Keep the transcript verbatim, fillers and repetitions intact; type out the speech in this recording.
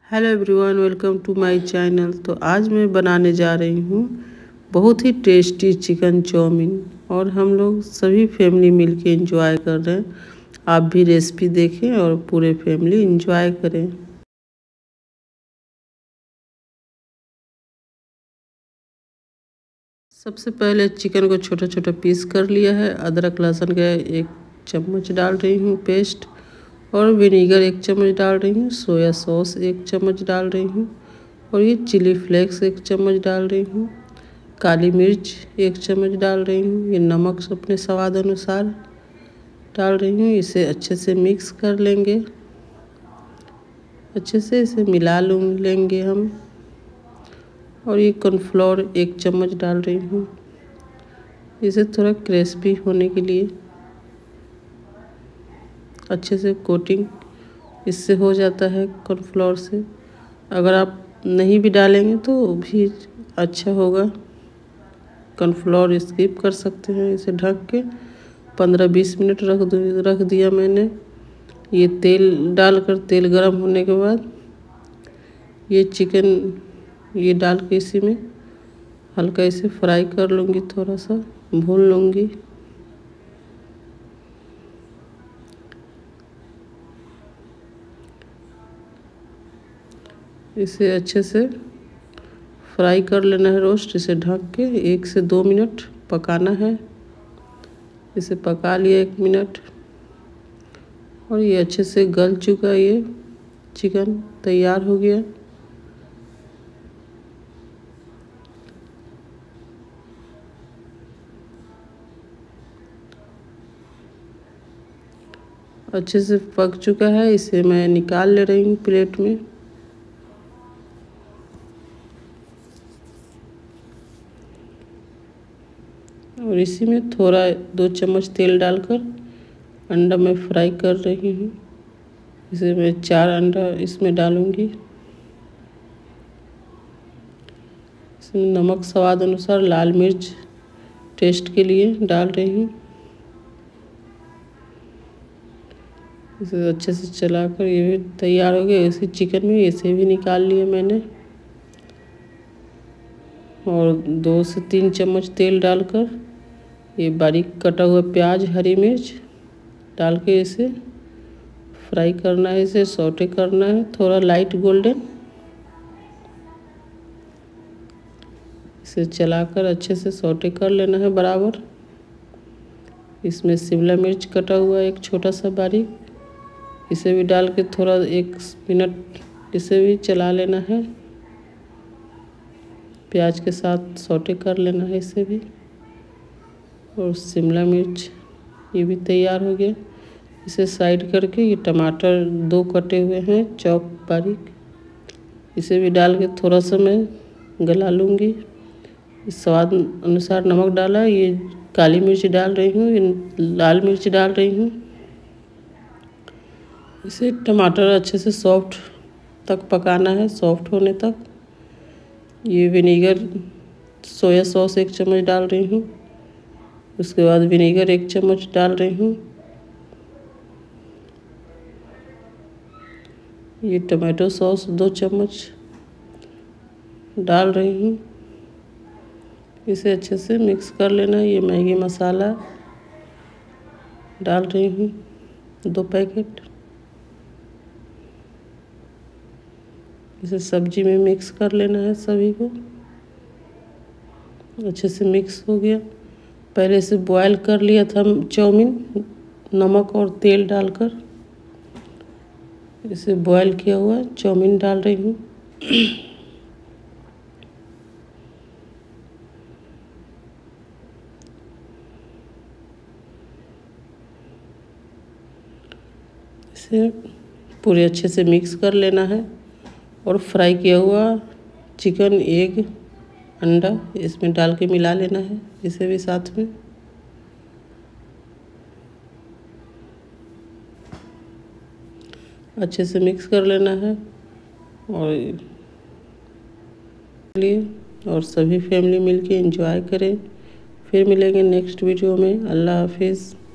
Hello everyone, welcome to my channel. तो आज मैं बनाने जा रही हूँ बहुत ही टेस्टी चिकन चाउमीन और हम लोग सभी फैमिली मिलके एंजॉय कर रहे हैं। आप भी रेसिपी देखें और पूरे फैमिली एंजॉय करें। सबसे पहले चिकन को छोटा छोटा पीस कर लिया है। अदरक लहसुन का एक चम्मच डाल रही हूँ पेस्ट, और विनीगर एक चम्मच डाल रही हूँ, सोया सॉस एक चम्मच डाल रही हूँ, और ये चिली फ्लेक्स एक चम्मच डाल रही हूँ, काली मिर्च एक चम्मच डाल रही हूँ, ये नमक अपने स्वाद अनुसार डाल रही हूँ। इसे अच्छे से मिक्स कर लेंगे, अच्छे से इसे मिला लूँ लेंगे हम। और ये कॉर्नफ्लोर एक चम्मच डाल रही हूँ, इसे थोड़ा क्रिस्पी होने के लिए। अच्छे से कोटिंग इससे हो जाता है कॉर्नफ्लोर से। अगर आप नहीं भी डालेंगे तो भी अच्छा होगा, कॉर्नफ्लोर स्किप कर सकते हैं। इसे ढक के पंद्रह बीस मिनट रख रख दिया मैंने। ये तेल डालकर, तेल गरम होने के बाद ये चिकन ये डाल के इसी में हल्का इसे फ्राई कर लूँगी, थोड़ा सा भून लूँगी। इसे अच्छे से फ्राई कर लेना है रोस्ट। इसे ढक के एक से दो मिनट पकाना है। इसे पका लिया एक मिनट, और ये अच्छे से गल चुका, ये चिकन तैयार हो गया। अच्छे से पक चुका है। इसे मैं निकाल ले रही हूँ प्लेट में। और इसी में थोड़ा दो चम्मच तेल डालकर अंडा मैं फ्राई कर रही हूँ। इसे मैं चार अंडा इसमें डालूँगी। इसमें नमक स्वाद अनुसार, लाल मिर्च टेस्ट के लिए डाल रही हूँ। इसे अच्छे से चलाकर ये भी तैयार हो गया। इसे चिकन में इसे भी निकाल लिया मैंने, और दो से तीन चम्मच तेल डालकर ये बारीक कटा हुआ प्याज, हरी मिर्च डाल के इसे फ्राई करना है। इसे सौटे करना है थोड़ा लाइट गोल्डन। इसे चलाकर अच्छे से सौटे कर लेना है बराबर। इसमें शिमला मिर्च कटा हुआ एक छोटा सा बारीक, इसे भी डाल के थोड़ा एक मिनट इसे भी चला लेना है। प्याज के साथ सौटे कर लेना है इसे भी। और शिमला मिर्च ये भी तैयार हो गया। इसे साइड करके ये टमाटर दो कटे हुए हैं चॉप बारीक, इसे भी डाल के थोड़ा सा मैं गला लूँगी। स्वाद अनुसार नमक डाला। ये काली मिर्च डाल रही हूँ, ये लाल मिर्च डाल रही हूँ। इसे टमाटर अच्छे से सॉफ्ट तक पकाना है, सॉफ्ट होने तक। ये विनीगर, सोया सॉस एक चम्मच डाल रही हूँ, उसके बाद विनीगर एक चम्मच डाल रही हूँ। ये टमाटो सॉस दो चम्मच डाल रही हूँ। इसे अच्छे से मिक्स कर लेना। ये मैगी मसाला डाल रही हूँ दो पैकेट। इसे सब्जी में मिक्स कर लेना है सभी को। अच्छे से मिक्स हो गया। पहले से बॉयल कर लिया था चाउमीन नमक और तेल डालकर। इसे बॉयल किया हुआ चाउमीन डाल रही हूँ। इसे पूरे अच्छे से मिक्स कर लेना है। और फ्राई किया हुआ चिकन, एग, अंडा इसमें डाल के मिला लेना है, इसे भी साथ में। अच्छे से मिक्स कर लेना है और लिए और सभी फैमिली मिलके एंजॉय करें। फिर मिलेंगे नेक्स्ट वीडियो में। अल्लाह हाफिज़।